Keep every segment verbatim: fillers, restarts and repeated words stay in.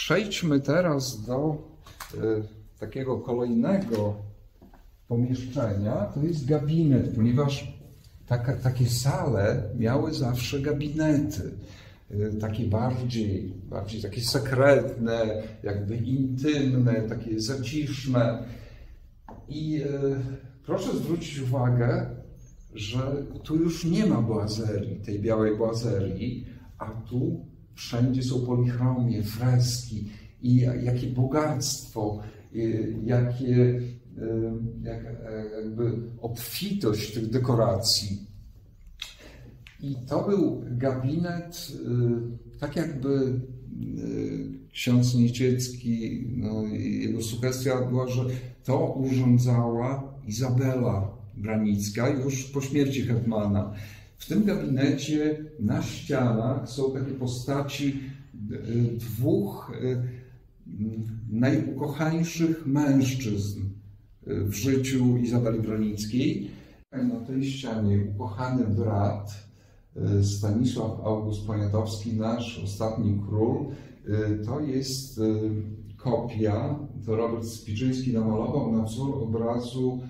Przejdźmy teraz do y, takiego kolejnego pomieszczenia. To jest gabinet, ponieważ taka, takie sale miały zawsze gabinety. Y, takie bardziej, bardziej takie sekretne, jakby intymne, takie zaciszne. I y, proszę zwrócić uwagę, że tu już nie ma boazerii, tej białej boazerii, a tu wszędzie są polichromie, freski i jakie bogactwo, jakie jak, jakby obfitość tych dekoracji. I to był gabinet, tak jakby ksiądz Nieciecki, no, jego sugestia była, że to urządzała Izabela Branicka już po śmierci hetmana. W tym gabinecie na ścianach są takie postaci dwóch najukochańszych mężczyzn w życiu Izabeli Branickiej. Na tej ścianie ukochany brat Stanisław August Poniatowski, nasz ostatni król. To jest kopia, to Robert Spiczyński namalował na wzór obrazu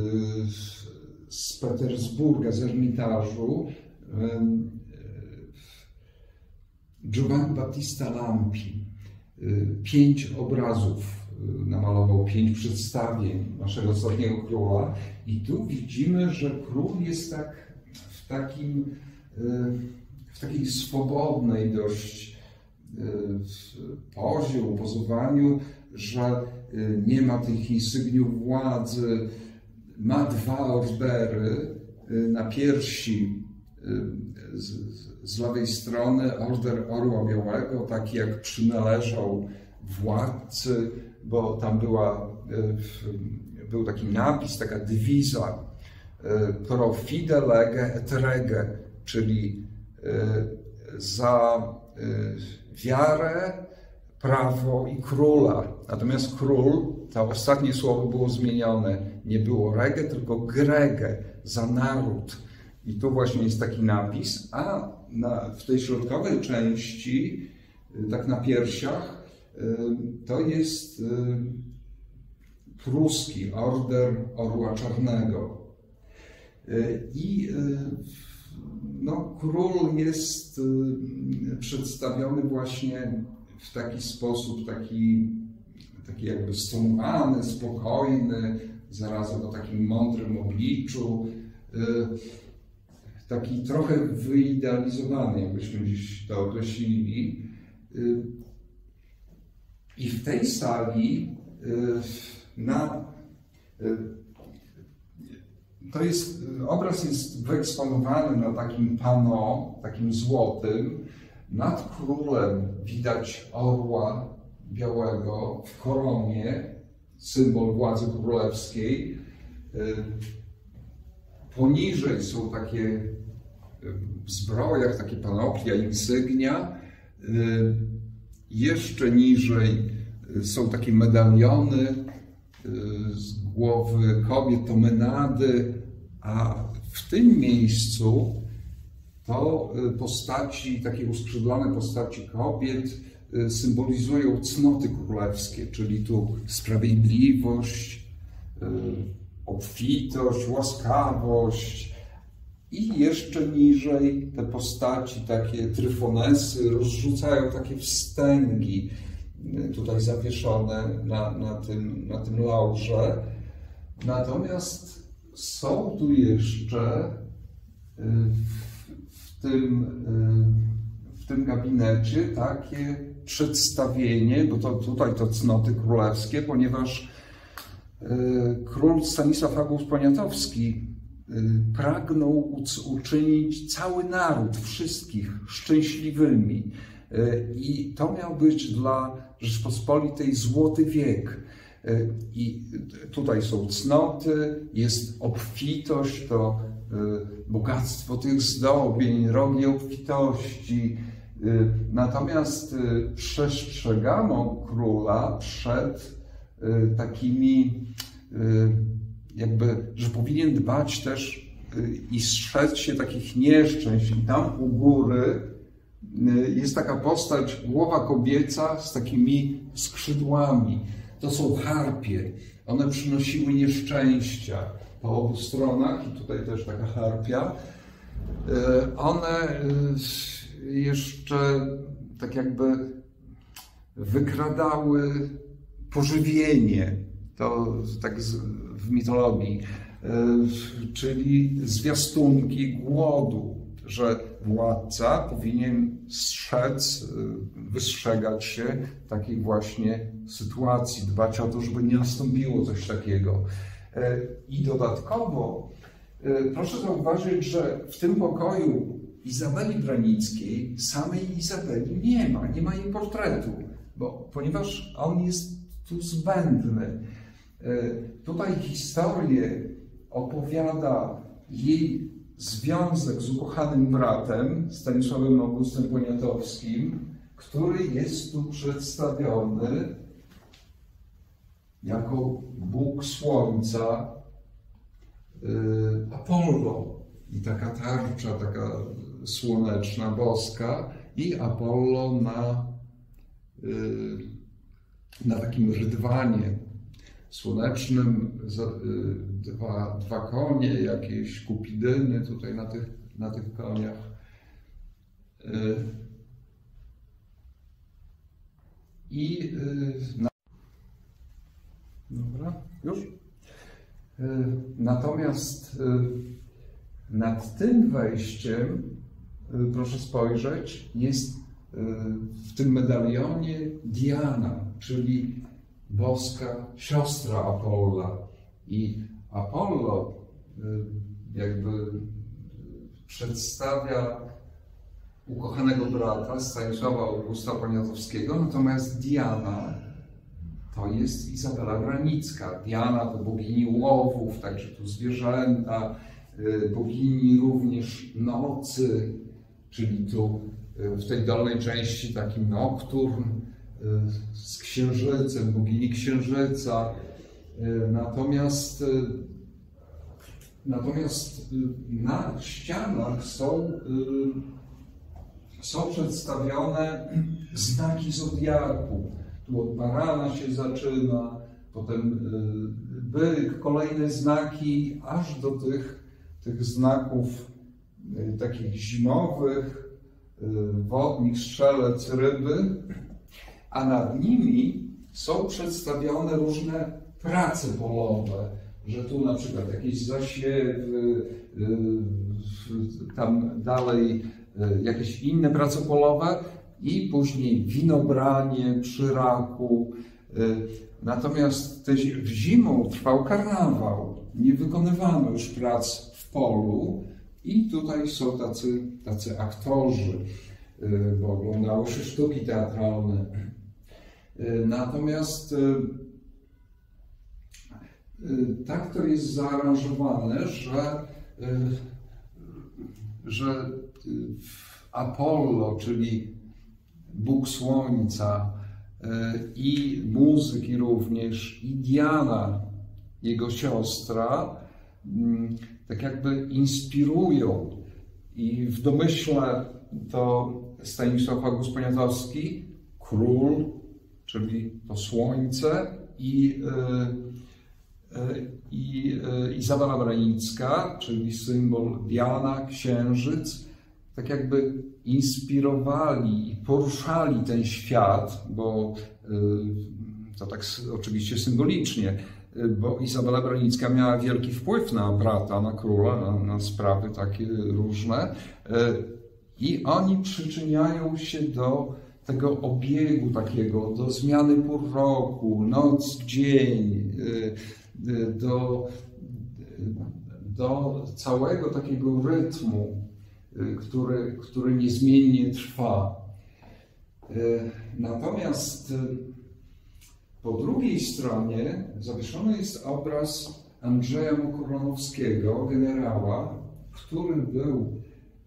z Petersburga, z Ermitażu, Giovanni Battista Lampi. Pięć obrazów namalował, pięć przedstawień naszego ostatniego króla. I tu widzimy, że król jest tak w takim, w takiej swobodnej dość pozie, upozowaniu, że nie ma tych insygniów władzy. Ma dwa ordery na piersi z, z lewej strony, order Orła Białego, taki jak przynależał władcy, bo tam była, był taki napis, taka dywiza pro fide lege et rege, czyli za wiarę, prawo i króla. Natomiast król, to ostatnie słowo było zmienione. Nie było rege, tylko grege, za naród. I tu właśnie jest taki napis, a na, w tej środkowej części, tak na piersiach, to jest pruski order Orła Czarnego. I no, król jest przedstawiony właśnie w taki sposób, taki, taki jakby stonowany, spokojny, zarazem o takim mądrym obliczu, taki trochę wyidealizowany, jakbyśmy dziś to określili. I w tej sali na, to jest, obraz jest wyeksponowany na takim pano, takim złotym. Nad królem widać orła białego w koronie, symbol władzy królewskiej. Poniżej są takie w zbrojach, takie panoplia, insygnia. Jeszcze niżej są takie medaliony z głowy kobiet, to menady, a w tym miejscu to postaci, takie uskrzydlone postaci kobiet symbolizują cnoty królewskie, czyli tu sprawiedliwość, obfitość, łaskawość. I jeszcze niżej te postaci, takie tryfonesy, rozrzucają takie wstęgi tutaj zawieszone na, na, tym, na tym laurze. Natomiast są tu jeszcze w tym, w tym gabinecie takie przedstawienie, bo to tutaj to cnoty królewskie, ponieważ król Stanisław August Poniatowski pragnął uczynić cały naród, wszystkich szczęśliwymi. I to miał być dla Rzeczpospolitej złoty wiek. I tutaj są cnoty, jest obfitość, to bogactwo tych zdobień, rogi obfitości. Natomiast przestrzegano króla przed takimi, jakby, że powinien dbać też i strzec się takich nieszczęść. I tam u góry jest taka postać, głowa kobieca z takimi skrzydłami. To są harpie. One przynosiły nieszczęścia po obu stronach i tutaj też taka harpia. One jeszcze tak jakby wykradały pożywienie, to tak w mitologii, czyli zwiastunki głodu, że władca powinien strzec, wystrzegać się takiej właśnie sytuacji, dbać o to, żeby nie nastąpiło coś takiego. I dodatkowo proszę zauważyć, że w tym pokoju Izabeli Branickiej, samej Izabeli nie ma, nie ma jej portretu, bo, ponieważ on jest tu zbędny. Tutaj historię opowiada jej związek z ukochanym bratem, Stanisławem Augustem Poniatowskim, który jest tu przedstawiony jako Bóg Słońca, Apollo. I taka tarcza, taka słoneczna, boska, i Apollo na, na takim rydwanie słonecznym, dwa, dwa konie, jakieś kupidyny tutaj na tych, na tych koniach. I na... Dobra, już? Natomiast nad tym wejściem, proszę spojrzeć, jest w tym medalionie Diana, czyli boska siostra Apolla. I Apollo jakby przedstawia ukochanego brata Stanisława Augusta Poniatowskiego, natomiast Diana to jest Izabela Branicka. Diana to bogini łowów, także tu zwierzęta, bogini również nocy, czyli tu w tej dolnej części taki nokturn z księżycem, bogini księżyca. Natomiast, natomiast na ścianach są, są przedstawione znaki zodiaku. Tu od barana się zaczyna, potem byk, kolejne znaki, aż do tych, tych znaków takich zimowych, wodnik, strzelec, ryby, a nad nimi są przedstawione różne prace polowe, że tu na przykład jakieś zasiewy, tam dalej jakieś inne prace polowe i później winobranie przy raku. Natomiast w zimą trwał karnawał, nie wykonywano już prac w polu i tutaj są tacy, tacy aktorzy, bo oglądało się sztuki teatralne. Natomiast tak to jest zaaranżowane, że, że Apollo, czyli Bóg Słońca, i muzyki również, i Diana, jego siostra, tak jakby inspirują. I w domyśle to Stanisław August Poniatowski, król, czyli to słońce, i, i Izabela Branicka, czyli symbol Diana, księżyc, tak jakby inspirowali i poruszali ten świat, bo to tak oczywiście symbolicznie, bo Izabela Branicka miała wielki wpływ na brata, na króla, na, na sprawy takie różne, i oni przyczyniają się do tego obiegu takiego, do zmiany pór roku, noc, dzień, do, do całego takiego rytmu, który, który niezmiennie trwa. Natomiast po drugiej stronie zawieszony jest obraz Andrzeja Mokoronowskiego, generała, który był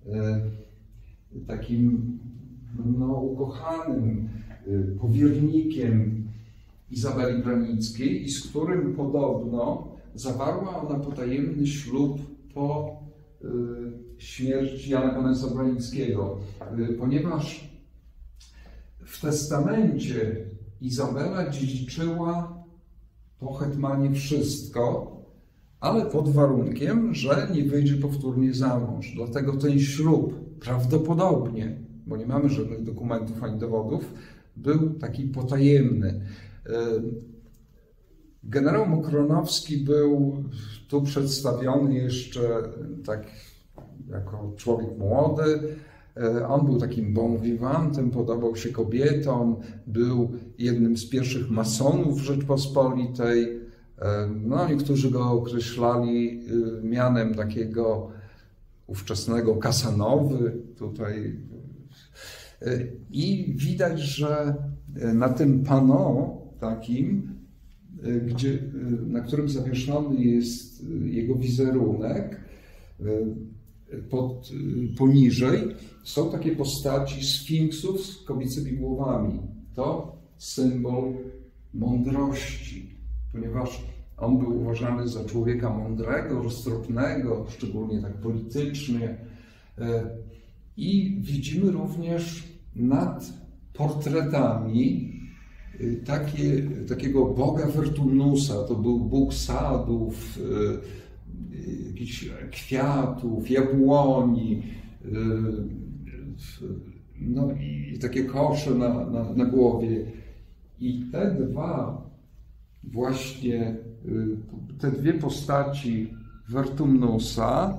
takim no, ukochanym powiernikiem Izabeli Branickiej i z którym podobno zawarła ona potajemny ślub po śmierć Jana Kamensa-Branińskiego, ponieważ w testamencie Izabela dziedziczyła po hetmanie wszystko, ale pod warunkiem, że nie wyjdzie powtórnie za mąż. Dlatego ten ślub prawdopodobnie, bo nie mamy żadnych dokumentów ani dowodów, był taki potajemny. Generał Mokronowski był tu przedstawiony jeszcze tak jako człowiek młody. On był takim bon vivantem, podobał się kobietom, był jednym z pierwszych masonów Rzeczpospolitej. No, niektórzy go określali mianem takiego ówczesnego Casanowy tutaj. I widać, że na tym pano takim, gdzie, na którym zawieszony jest jego wizerunek, pod, poniżej są takie postaci sfinksów z kobiecymi głowami. To symbol mądrości, ponieważ on był uważany za człowieka mądrego, roztropnego, szczególnie tak politycznie. I widzimy również nad portretami takie, takiego boga Vertumnusa. To był bóg sadów, jakichś kwiatów, jabłoni, no i takie kosze na, na, na głowie. I te dwa właśnie, te dwie postaci Vertumnusa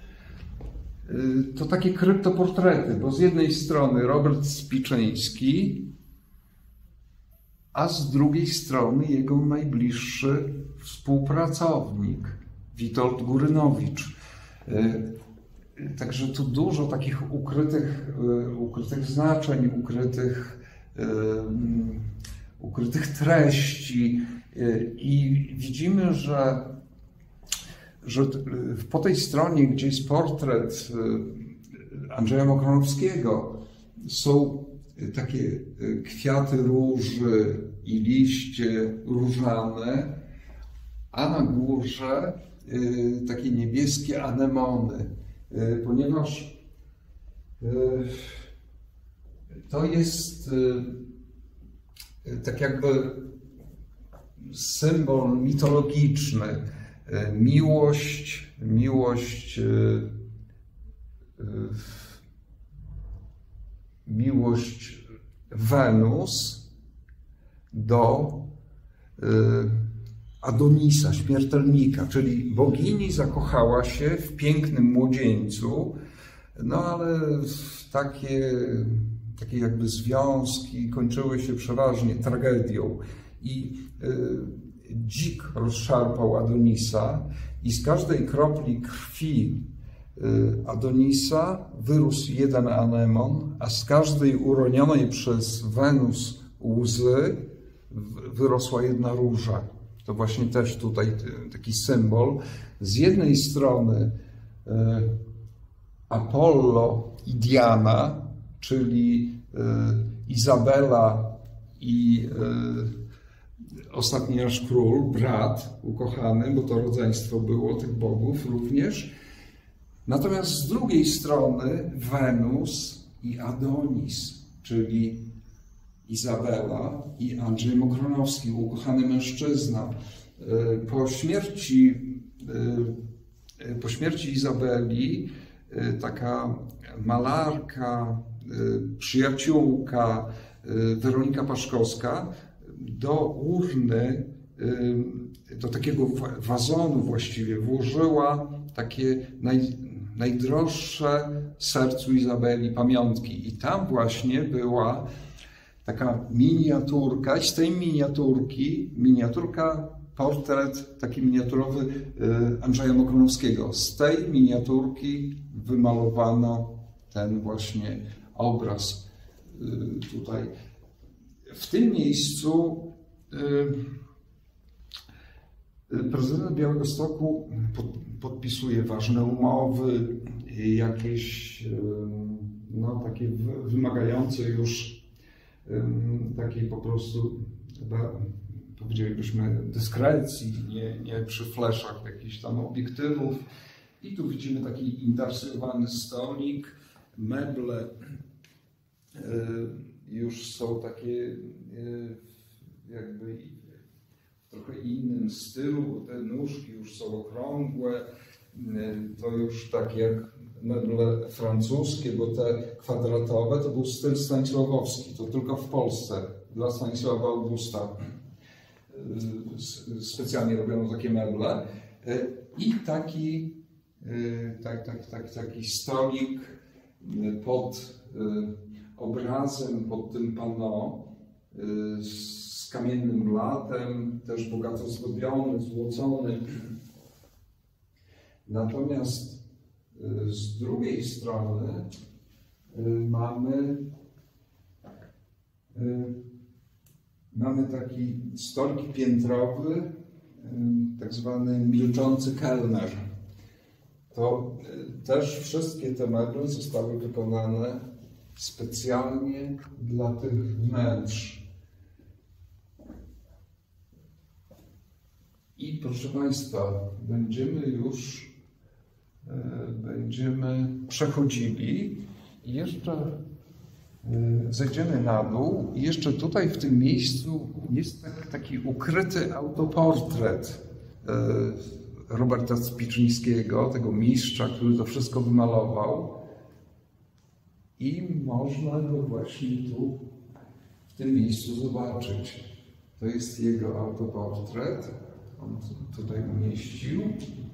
to takie kryptoportrety, bo z jednej strony Robert Spiczyński, a z drugiej strony jego najbliższy współpracownik, Witold Górynowicz. Także tu dużo takich ukrytych, ukrytych znaczeń, ukrytych, ukrytych treści i widzimy, że, że po tej stronie, gdzie jest portret Andrzeja Mokronowskiego, są takie kwiaty róży i liście różane, a na górze takie niebieskie anemony, ponieważ to jest tak jakby symbol mitologiczny. Miłość, miłość, miłość Wenus do Adonisa, śmiertelnika, czyli bogini zakochała się w pięknym młodzieńcu, no ale takie, takie jakby związki kończyły się przeważnie tragedią. I y, dzik rozszarpał Adonisa i z każdej kropli krwi y, Adonisa wyrósł jeden anemon, a z każdej uronionej przez Wenus łzy wyrosła jedna róża. To właśnie też tutaj taki symbol. Z jednej strony y, Apollo i Diana, czyli y, Izabela i y, ostatni nasz król, brat ukochany, bo to rodzeństwo było tych bogów również. Natomiast z drugiej strony Wenus i Adonis, czyli Izabela i Andrzej Mokronowski, ukochany mężczyzna. Po śmierci, po śmierci Izabeli taka malarka, przyjaciółka Weronika Paszkowska do urny, do takiego wazonu właściwie włożyła takie naj, najdroższe sercu Izabeli pamiątki. I tam właśnie była taka miniaturka, i z tej miniaturki, miniaturka, portret taki miniaturowy Andrzeja Mokronowskiego. Z tej miniaturki wymalowano ten właśnie obraz tutaj. W tym miejscu prezydent Białegostoku podpisuje ważne umowy, jakieś no, takie wymagające już takiej po prostu chyba powiedzielibyśmy dyskrecji, nie, nie przy fleszach jakichś tam obiektywów. I tu widzimy taki intarsowany stolik, meble już są takie jakby w trochę innym stylu, bo te nóżki już są okrągłe, to już tak jak meble francuskie, bo te kwadratowe to był styl stanisławowski, to tylko w Polsce dla Stanisława Augusta specjalnie robiono takie meble. I taki, tak, tak, tak, taki stolik pod obrazem, pod tym panneau z kamiennym blatem, też bogato zdobiony, złocony. Natomiast z drugiej strony mamy, mamy taki stolik piętrowy, tak zwany milczący kelner. To też wszystkie te meble zostały wykonane specjalnie dla tych wnętrz. I proszę Państwa, będziemy już będziemy przechodzili i jeszcze zejdziemy na dół i jeszcze tutaj w tym miejscu jest taki ukryty autoportret Roberta Spiczyńskiego, tego mistrza, który to wszystko wymalował. I można go właśnie tu, w tym miejscu zobaczyć. To jest jego autoportret. On tutaj umieścił.